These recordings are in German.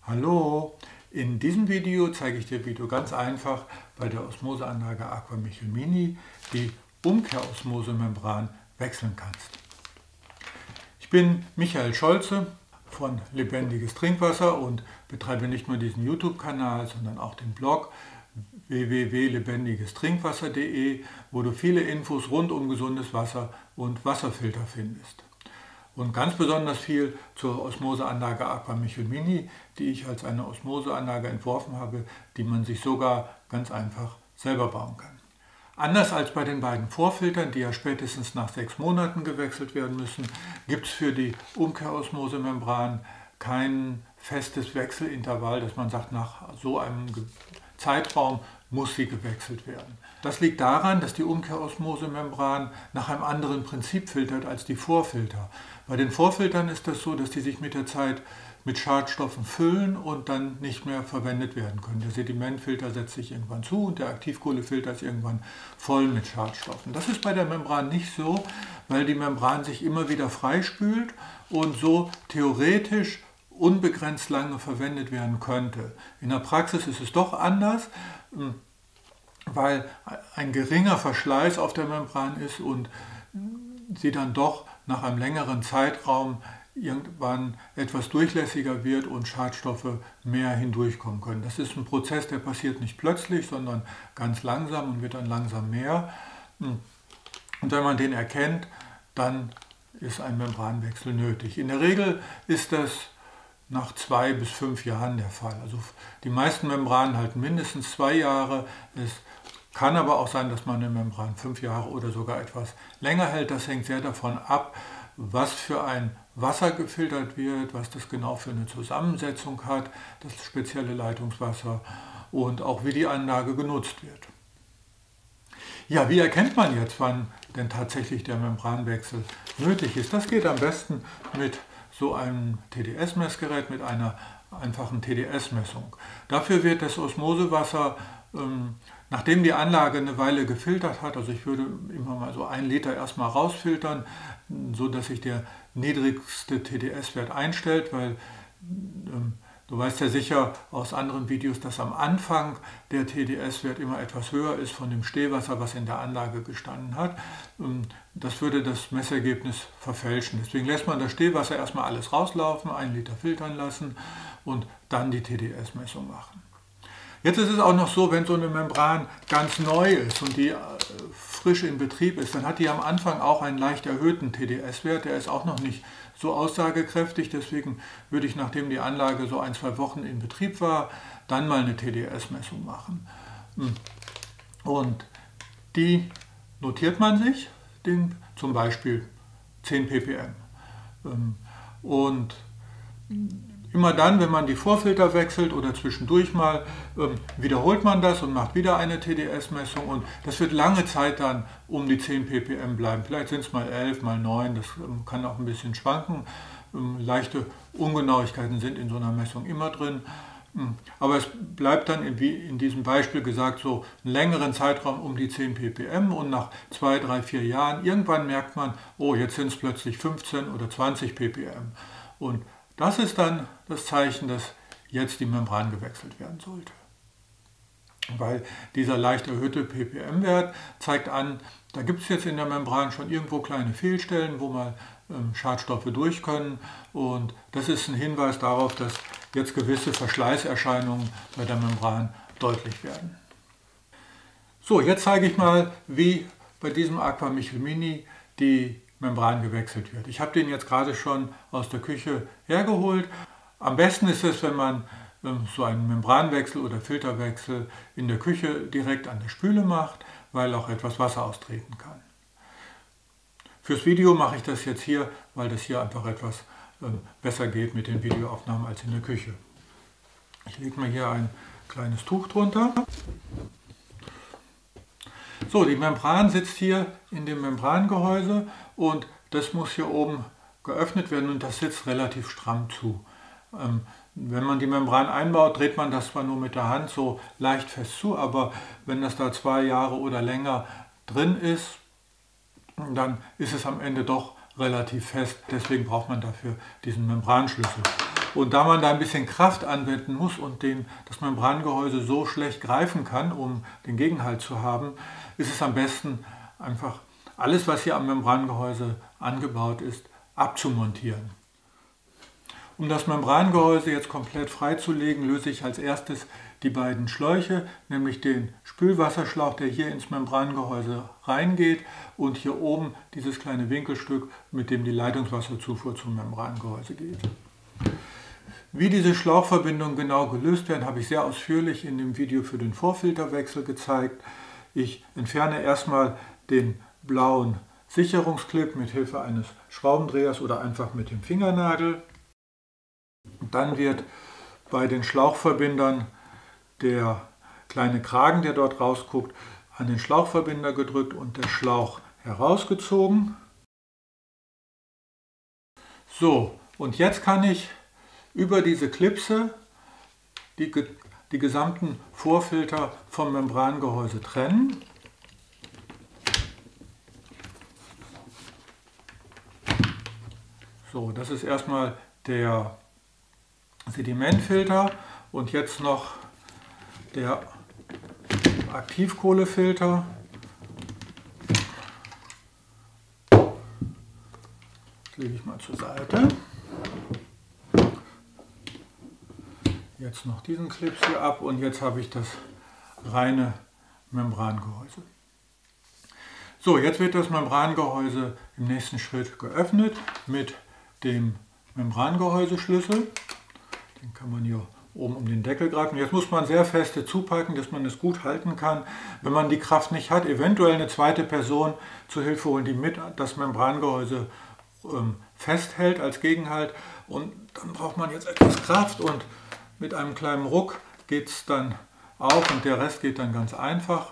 Hallo, in diesem Video zeige ich dir, wie du ganz einfach bei der Osmoseanlage Aquamichel Mini die Umkehrosmosemembran wechseln kannst. Ich bin Michael Scholze von Lebendiges Trinkwasser und betreibe nicht nur diesen YouTube-Kanal, sondern auch den Blog www.lebendigestrinkwasser.de, wo du viele Infos rund um gesundes Wasser und Wasserfilter findest. Und ganz besonders viel zur Osmoseanlage Aquamichel Mini, die ich als eine Osmoseanlage entworfen habe, die man sich sogar ganz einfach selber bauen kann. Anders als bei den beiden Vorfiltern, die ja spätestens nach 6 Monaten gewechselt werden müssen, gibt es für die Umkehrosmosemembran kein festes Wechselintervall, dass man sagt, nach so einem Zeitraum muss sie gewechselt werden. Das liegt daran, dass die Umkehrosmosemembran nach einem anderen Prinzip filtert als die Vorfilter. Bei den Vorfiltern ist das so, dass die sich mit der Zeit mit Schadstoffen füllen und dann nicht mehr verwendet werden können. Der Sedimentfilter setzt sich irgendwann zu und der Aktivkohlefilter ist irgendwann voll mit Schadstoffen. Das ist bei der Membran nicht so, weil die Membran sich immer wieder freispült und so theoretisch unbegrenzt lange verwendet werden könnte. In der Praxis ist es doch anders, weil ein geringer Verschleiß auf der Membran ist und sie dann doch nach einem längeren Zeitraum irgendwann etwas durchlässiger wird und Schadstoffe mehr hindurchkommen können. Das ist ein Prozess, der passiert nicht plötzlich, sondern ganz langsam und wird dann langsam mehr. Und wenn man den erkennt, dann ist ein Membranwechsel nötig. In der Regel ist das nach 2 bis 5 Jahren der Fall. Also die meisten Membranen halten mindestens 2 Jahre. Es kann aber auch sein, dass man eine Membran 5 Jahre oder sogar etwas länger hält. Das hängt sehr davon ab, was für ein Wasser gefiltert wird, was das genau für eine Zusammensetzung hat, das spezielle Leitungswasser, und auch wie die Anlage genutzt wird. Ja, wie erkennt man jetzt, wann denn tatsächlich der Membranwechsel nötig ist? Das geht am besten mit so einem TDS-Messgerät, mit einer einfachen TDS-Messung. Dafür wird das Osmosewasser, nachdem die Anlage eine Weile gefiltert hat, also ich würde immer mal so 1 Liter erstmal rausfiltern, so dass sich der niedrigste TDS-Wert einstellt, weil du weißt ja sicher aus anderen Videos, dass am Anfang der TDS-Wert immer etwas höher ist von dem Stehwasser, was in der Anlage gestanden hat. Das würde das Messergebnis verfälschen. Deswegen lässt man das Stehwasser erstmal alles rauslaufen, 1 Liter filtern lassen und dann die TDS-Messung machen. Jetzt ist es auch noch so, wenn so eine Membran ganz neu ist und die frisch in Betrieb ist, dann hat die am Anfang auch einen leicht erhöhten TDS-Wert. Der ist auch noch nicht so aussagekräftig. Deswegen würde ich, nachdem die Anlage so 1, 2 Wochen in Betrieb war, dann mal eine TDS-Messung machen. Und die notiert man sich, zum Beispiel 10 ppm. Und immer dann, wenn man die Vorfilter wechselt oder zwischendurch mal, wiederholt man das und macht wieder eine TDS-Messung, und das wird lange Zeit dann um die 10 ppm bleiben. Vielleicht sind es mal 11, mal 9, das kann auch ein bisschen schwanken. Leichte Ungenauigkeiten sind in so einer Messung immer drin. Aber es bleibt dann, wie in diesem Beispiel gesagt, so einen längeren Zeitraum um die 10 ppm, und nach 2, 3, 4 Jahren, irgendwann merkt man, oh, jetzt sind es plötzlich 15 oder 20 ppm. Und das ist dann das Zeichen, dass jetzt die Membran gewechselt werden sollte. Weil dieser leicht erhöhte ppm-Wert zeigt an, da gibt es jetzt in der Membran schon irgendwo kleine Fehlstellen, wo mal Schadstoffe durch können. Und das ist ein Hinweis darauf, dass jetzt gewisse Verschleißerscheinungen bei der Membran deutlich werden. So, jetzt zeige ich mal, wie bei diesem Aquamichel Mini die Membran gewechselt wird. Ich habe den jetzt gerade schon aus der Küche hergeholt. Am besten ist es, wenn man so einen Membranwechsel oder Filterwechsel in der Küche direkt an der Spüle macht, weil auch etwas Wasser austreten kann. Fürs Video mache ich das jetzt hier, weil das hier einfach etwas besser geht mit den Videoaufnahmen als in der Küche. Ich lege mir hier ein kleines Tuch drunter. So, die Membran sitzt hier in dem Membrangehäuse und das muss hier oben geöffnet werden, und das sitzt relativ stramm zu. Wenn man die Membran einbaut, dreht man das zwar nur mit der Hand so leicht fest zu, aber wenn das da 2 Jahre oder länger drin ist, dann ist es am Ende doch relativ fest. Deswegen braucht man dafür diesen Membranschlüssel. Und da man da ein bisschen Kraft anwenden muss und das Membrangehäuse so schlecht greifen kann, um den Gegenhalt zu haben, ist es am besten, einfach alles, was hier am Membrangehäuse angebaut ist, abzumontieren. Um das Membrangehäuse jetzt komplett freizulegen, löse ich als erstes die beiden Schläuche, nämlich den Spülwasserschlauch, der hier ins Membrangehäuse reingeht, und hier oben dieses kleine Winkelstück, mit dem die Leitungswasserzufuhr zum Membrangehäuse geht. Wie diese Schlauchverbindungen genau gelöst werden, habe ich sehr ausführlich in dem Video für den Vorfilterwechsel gezeigt. Ich entferne erstmal den blauen Sicherungsclip mit Hilfe eines Schraubendrehers oder einfach mit dem Fingernagel. Dann wird bei den Schlauchverbindern der kleine Kragen, der dort rausguckt, an den Schlauchverbinder gedrückt und der Schlauch herausgezogen. So, und jetzt kann ich über diese Klipse die gesamten Vorfilter vom Membrangehäuse trennen. So, das ist erstmal der Sedimentfilter und jetzt noch der Aktivkohlefilter. Das lege ich mal zur Seite. Jetzt noch diesen Clips hier ab und jetzt habe ich das reine Membrangehäuse. So, jetzt wird das Membrangehäuse im nächsten Schritt geöffnet mit dem Membrangehäuseschlüssel. Den kann man hier oben um den Deckel greifen. Jetzt muss man sehr feste zupacken, dass man es gut halten kann. Wenn man die Kraft nicht hat, eventuell eine zweite Person zu Hilfe holen, die mit das Membrangehäuse festhält als Gegenhalt. Und dann braucht man jetzt etwas Kraft und mit einem kleinen Ruck geht es dann auf und der Rest geht dann ganz einfach.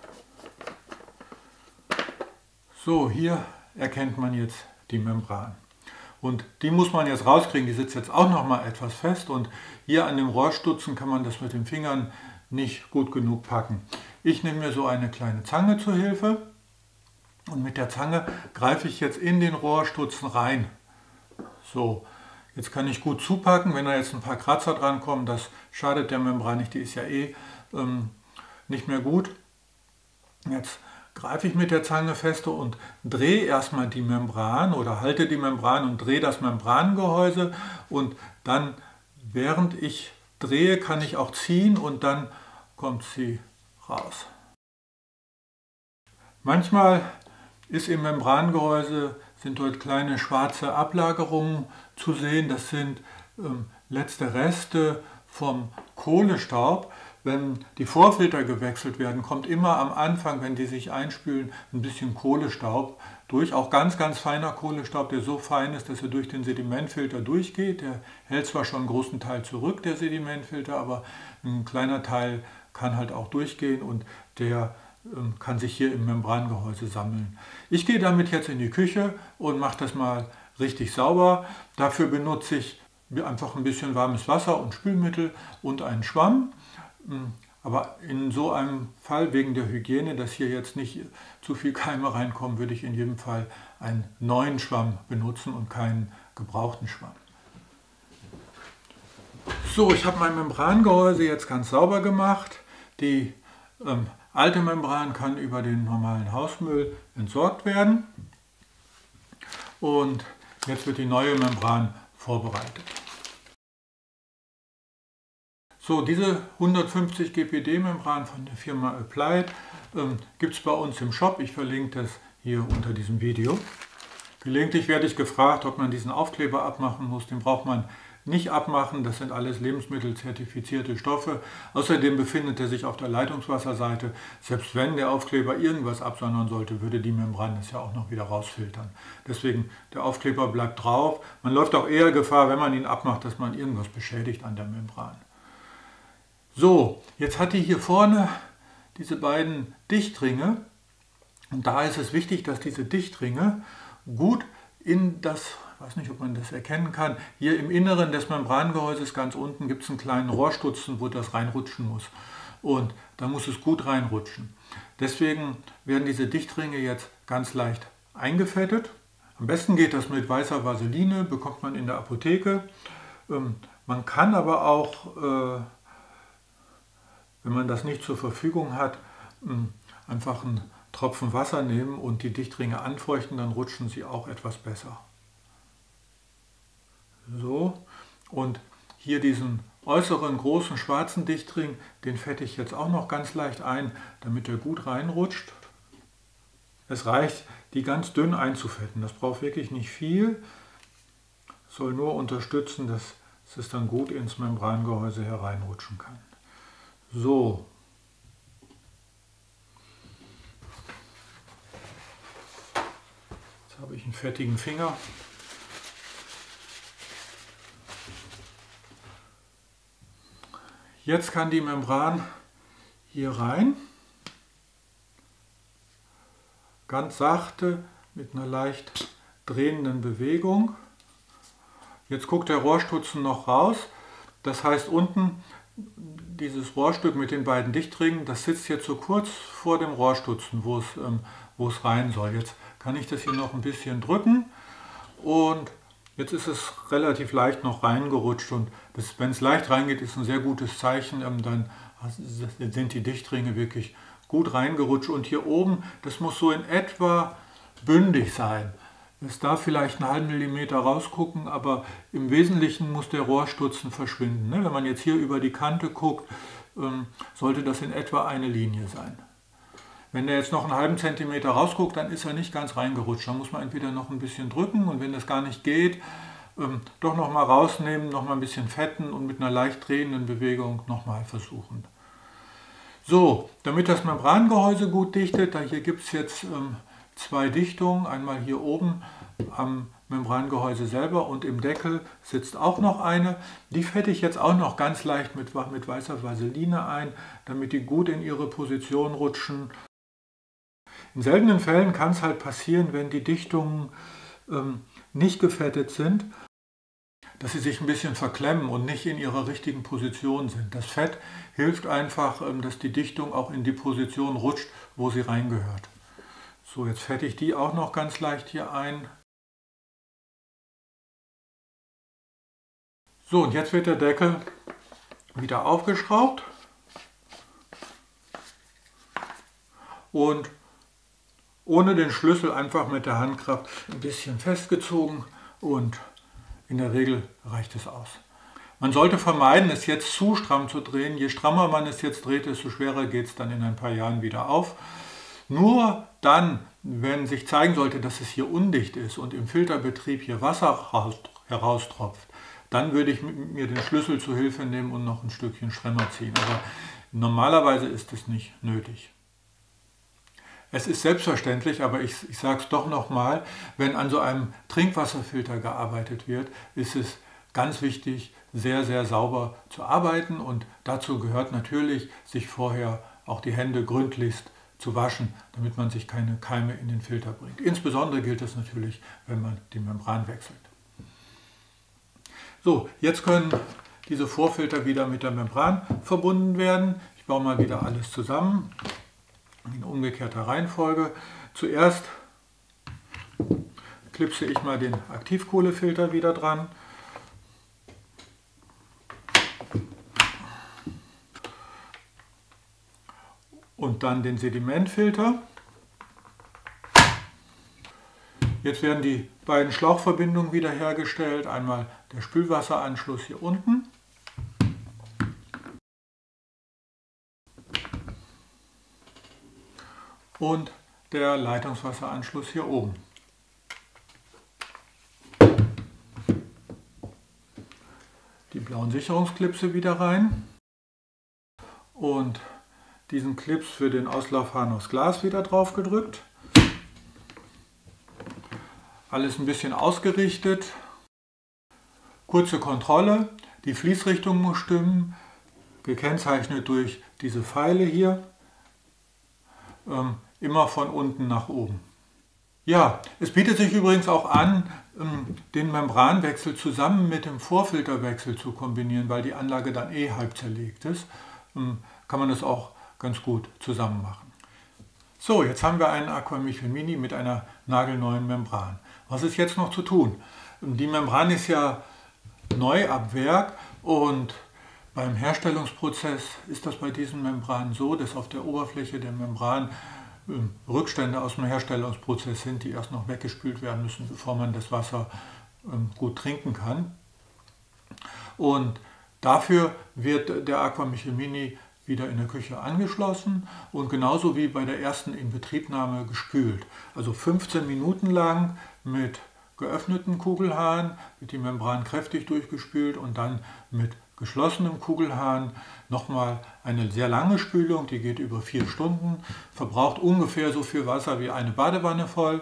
So, hier erkennt man jetzt die Membran. Und die muss man jetzt rauskriegen, die sitzt jetzt auch noch mal etwas fest und hier an dem Rohrstutzen kann man das mit den Fingern nicht gut genug packen. Ich nehme mir so eine kleine Zange zur Hilfe und mit der Zange greife ich jetzt in den Rohrstutzen rein. So, jetzt kann ich gut zupacken, wenn da jetzt ein paar Kratzer dran kommen, das schadet der Membran nicht, die ist ja nicht mehr gut. Jetzt greife ich mit der Zange feste und drehe erstmal die Membran oder halte die Membran und drehe das Membrangehäuse und dann, während ich drehe, kann ich auch ziehen und dann kommt sie raus. Manchmal ist im Membrangehäuse, sind dort kleine schwarze Ablagerungen zu sehen, das sind letzte Reste vom Kohlestaub. Wenn die Vorfilter gewechselt werden, kommt immer am Anfang, wenn die sich einspülen, ein bisschen Kohlestaub durch. Auch ganz, ganz feiner Kohlestaub, der so fein ist, dass er durch den Sedimentfilter durchgeht. Der hält zwar schon einen großen Teil zurück, der Sedimentfilter, aber ein kleiner Teil kann halt auch durchgehen und der kann sich hier im Membrangehäuse sammeln. Ich gehe damit jetzt in die Küche und mache das mal richtig sauber. Dafür benutze ich einfach ein bisschen warmes Wasser und Spülmittel und einen Schwamm. Aber in so einem Fall, wegen der Hygiene, dass hier jetzt nicht zu viel Keime reinkommen, würde ich in jedem Fall einen neuen Schwamm benutzen und keinen gebrauchten Schwamm. So, ich habe mein Membrangehäuse jetzt ganz sauber gemacht. Die alte Membran kann über den normalen Hausmüll entsorgt werden. Und jetzt wird die neue Membran vorbereitet. So, diese 150 GPD-Membran von der Firma Applied gibt es bei uns im Shop. Ich verlinke das hier unter diesem Video. Gelegentlich werde ich gefragt, ob man diesen Aufkleber abmachen muss. Den braucht man nicht abmachen. Das sind alles lebensmittelzertifizierte Stoffe. Außerdem befindet er sich auf der Leitungswasserseite. Selbst wenn der Aufkleber irgendwas absondern sollte, würde die Membran das ja auch noch wieder rausfiltern. Deswegen, der Aufkleber bleibt drauf. Man läuft auch eher Gefahr, wenn man ihn abmacht, dass man irgendwas beschädigt an der Membran. So, jetzt hat die hier vorne diese beiden Dichtringe und da ist es wichtig, dass diese Dichtringe gut in das, ich weiß nicht, ob man das erkennen kann, hier im Inneren des Membrangehäuses ganz unten gibt es einen kleinen Rohrstutzen, wo das reinrutschen muss und da muss es gut reinrutschen. Deswegen werden diese Dichtringe jetzt ganz leicht eingefettet. Am besten geht das mit weißer Vaseline, bekommt man in der Apotheke. Man kann aber auch, wenn man das nicht zur Verfügung hat, einfach einen Tropfen Wasser nehmen und die Dichtringe anfeuchten, dann rutschen sie auch etwas besser. So, und hier diesen äußeren großen schwarzen Dichtring, den fette ich jetzt auch noch ganz leicht ein, damit er gut reinrutscht. Es reicht, die ganz dünn einzufetten. Das braucht wirklich nicht viel. Soll nur unterstützen, dass es dann gut ins Membrangehäuse hereinrutschen kann. So. Jetzt habe ich einen fettigen Finger. Jetzt kann die Membran hier rein. Ganz sachte mit einer leicht drehenden Bewegung. Jetzt guckt der Rohrstutzen noch raus. Das heißt, unten dieses Rohrstück mit den beiden Dichtringen, das sitzt jetzt so kurz vor dem Rohrstutzen, wo es rein soll. Jetzt kann ich das hier noch ein bisschen drücken und jetzt ist es relativ leicht noch reingerutscht. Und wenn es leicht reingeht, ist ein sehr gutes Zeichen. Dann sind die Dichtringe wirklich gut reingerutscht. Und hier oben, das muss so in etwa bündig sein. Es darf vielleicht einen halben Millimeter rausgucken, aber im Wesentlichen muss der Rohrstutzen verschwinden. Wenn man jetzt hier über die Kante guckt, sollte das in etwa eine Linie sein. Wenn der jetzt noch einen halben Zentimeter rausguckt, dann ist er nicht ganz reingerutscht. Dann muss man entweder noch ein bisschen drücken und wenn das gar nicht geht, doch nochmal rausnehmen, nochmal ein bisschen fetten und mit einer leicht drehenden Bewegung nochmal versuchen. So, damit das Membrangehäuse gut dichtet, hier gibt es jetzt zwei Dichtungen, einmal hier oben am Membrangehäuse selber und im Deckel sitzt auch noch eine. Die fette ich jetzt auch noch ganz leicht mit weißer Vaseline ein, damit die gut in ihre Position rutschen. In seltenen Fällen kann es halt passieren, wenn die Dichtungen nicht gefettet sind, dass sie sich ein bisschen verklemmen und nicht in ihrer richtigen Position sind. Das Fett hilft einfach, dass die Dichtung auch in die Position rutscht, wo sie reingehört. So, jetzt fette ich die auch noch ganz leicht hier ein. So, und jetzt wird der Deckel wieder aufgeschraubt und ohne den Schlüssel einfach mit der Handkraft ein bisschen festgezogen und in der Regel reicht es aus. Man sollte vermeiden, es jetzt zu stramm zu drehen. Je strammer man es jetzt dreht, desto schwerer geht es dann in ein paar Jahren wieder auf. Nur dann, wenn sich zeigen sollte, dass es hier undicht ist und im Filterbetrieb hier Wasser heraustropft, dann würde ich mir den Schlüssel zu Hilfe nehmen und noch ein Stückchen Schwemmer ziehen. Aber normalerweise ist es nicht nötig. Es ist selbstverständlich, aber ich sage es doch nochmal, wenn an so einem Trinkwasserfilter gearbeitet wird, ist es ganz wichtig, sehr, sehr sauber zu arbeiten. Und dazu gehört natürlich, sich vorher auch die Hände gründlichst zu waschen, damit man sich keine Keime in den Filter bringt. Insbesondere gilt das natürlich, wenn man die Membran wechselt. So, jetzt können diese Vorfilter wieder mit der Membran verbunden werden. Ich baue mal wieder alles zusammen in umgekehrter Reihenfolge. Zuerst klipse ich mal den Aktivkohlefilter wieder dran. Und dann den Sedimentfilter. Jetzt werden die beiden Schlauchverbindungen wiederhergestellt. Einmal der Spülwasseranschluss hier unten. Und der Leitungswasseranschluss hier oben. Die blauen Sicherungsklipse wieder rein. Und diesen Clips für den Auslaufhahn aus Glas wieder drauf gedrückt. Alles ein bisschen ausgerichtet. Kurze Kontrolle. Die Fließrichtung muss stimmen. Gekennzeichnet durch diese Pfeile hier. Immer von unten nach oben. Ja, es bietet sich übrigens auch an, den Membranwechsel zusammen mit dem Vorfilterwechsel zu kombinieren, weil die Anlage dann eh halb zerlegt ist. Kann man das auch ganz gut zusammen machen. So, jetzt haben wir einen Aquamichl Mini mit einer nagelneuen Membran. Was ist jetzt noch zu tun? Die Membran ist ja neu ab Werk Und beim Herstellungsprozess ist das bei diesen Membranen so, dass auf der Oberfläche der Membran Rückstände aus dem Herstellungsprozess sind, die erst noch weggespült werden müssen, bevor man das Wasser gut trinken kann. Und dafür wird der Aquamichel Mini wieder in der Küche angeschlossen und genauso wie bei der ersten Inbetriebnahme gespült. Also 15 Minuten lang mit geöffnetem Kugelhahn, wird die Membran kräftig durchgespült und dann mit geschlossenem Kugelhahn nochmal eine sehr lange Spülung, die geht über 4 Stunden, verbraucht ungefähr so viel Wasser wie eine Badewanne voll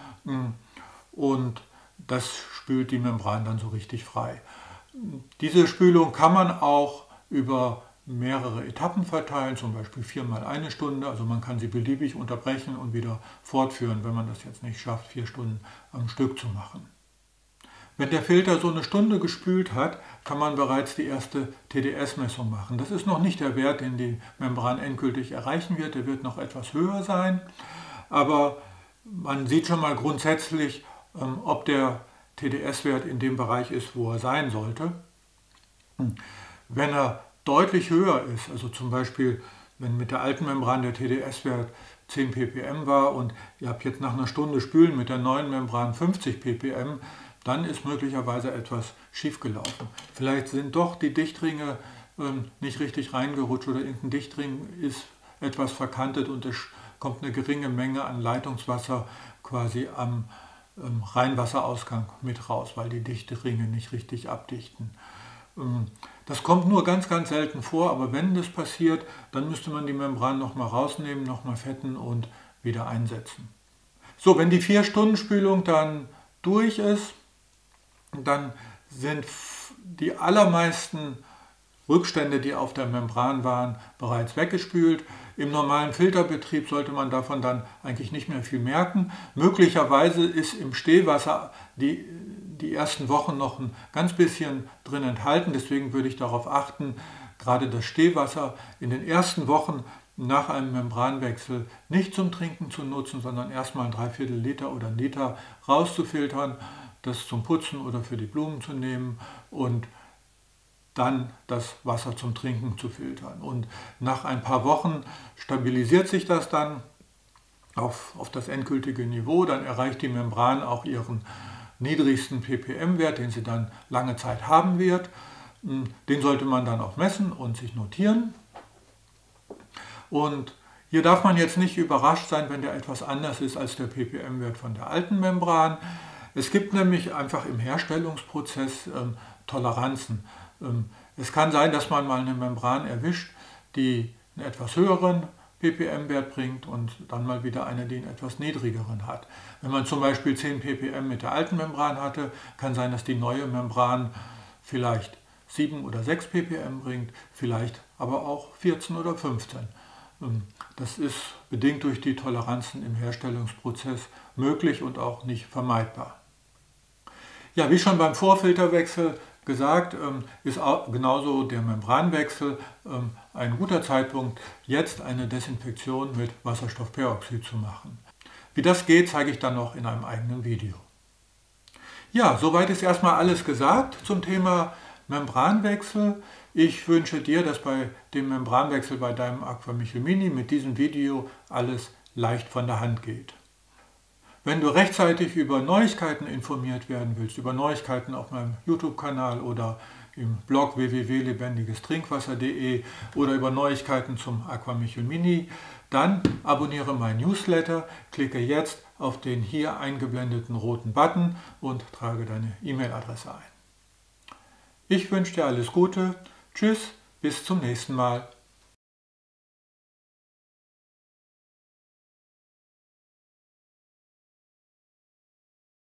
und das spült die Membran dann so richtig frei. Diese Spülung kann man auch über mehrere Etappen verteilen, zum Beispiel 4 mal 1 Stunde, also man kann sie beliebig unterbrechen und wieder fortführen, wenn man das jetzt nicht schafft, 4 Stunden am Stück zu machen. Wenn der Filter so eine Stunde gespült hat, kann man bereits die erste TDS-Messung machen. Das ist noch nicht der Wert, den die Membran endgültig erreichen wird, der wird noch etwas höher sein, aber man sieht schon mal grundsätzlich, ob der TDS-Wert in dem Bereich ist, wo er sein sollte. Wenn er deutlich höher ist, also zum Beispiel, wenn mit der alten Membran der TDS-Wert 10 ppm war und ihr habt jetzt nach einer Stunde Spülen mit der neuen Membran 50 ppm, dann ist möglicherweise etwas schiefgelaufen. Vielleicht sind doch die Dichtringe nicht richtig reingerutscht oder irgendein Dichtring ist etwas verkantet und es kommt eine geringe Menge an Leitungswasser quasi am Reinwasserausgang mit raus, weil die Dichtringe nicht richtig abdichten. Das kommt nur ganz, ganz selten vor, aber wenn das passiert, dann müsste man die Membran nochmal rausnehmen, nochmal fetten und wieder einsetzen. So, wenn die 4-Stunden-Spülung dann durch ist, dann sind die allermeisten Rückstände, die auf der Membran waren, bereits weggespült. Im normalen Filterbetrieb sollte man davon dann eigentlich nicht mehr viel merken. Möglicherweise ist im Stehwasser die ersten Wochen noch ein ganz bisschen drin enthalten. Deswegen würde ich darauf achten, gerade das Stehwasser in den ersten Wochen nach einem Membranwechsel nicht zum Trinken zu nutzen, sondern erstmal 3/4 Liter oder 1 Liter rauszufiltern, das zum Putzen oder für die Blumen zu nehmen und dann das Wasser zum Trinken zu filtern. Und nach ein paar Wochen stabilisiert sich das dann auf das endgültige Niveau. Dann erreicht die Membran auch ihren niedrigsten ppm-Wert, den sie dann lange Zeit haben wird. Den sollte man dann auch messen und sich notieren. Und hier darf man jetzt nicht überrascht sein, wenn der etwas anders ist als der ppm-Wert von der alten Membran. Es gibt nämlich einfach im Herstellungsprozess Toleranzen. Es kann sein, dass man mal eine Membran erwischt, die einen etwas höheren ppm-Wert bringt und dann mal wieder eine, die einen etwas niedrigeren hat. Wenn man zum Beispiel 10 ppm mit der alten Membran hatte, kann sein, dass die neue Membran vielleicht 7 oder 6 ppm bringt, vielleicht aber auch 14 oder 15. Das ist bedingt durch die Toleranzen im Herstellungsprozess möglich und auch nicht vermeidbar. Ja, wie schon beim Vorfilterwechsel gesagt, ist auch genauso der Membranwechsel ein guter Zeitpunkt, jetzt eine Desinfektion mit Wasserstoffperoxid zu machen. Wie das geht, zeige ich dann noch in einem eigenen Video. Ja, soweit ist erstmal alles gesagt zum Thema Membranwechsel. Ich wünsche dir, dass bei dem Membranwechsel bei deinem Aquamichel Mini mit diesem Video alles leicht von der Hand geht. Wenn du rechtzeitig über Neuigkeiten informiert werden willst, über Neuigkeiten auf meinem YouTube-Kanal oder im Blog www.lebendigestrinkwasser.de oder über Neuigkeiten zum Aquamichel Mini, dann abonniere mein Newsletter, klicke jetzt auf den hier eingeblendeten roten Button und trage deine E-Mail-Adresse ein. Ich wünsche dir alles Gute, tschüss, bis zum nächsten Mal.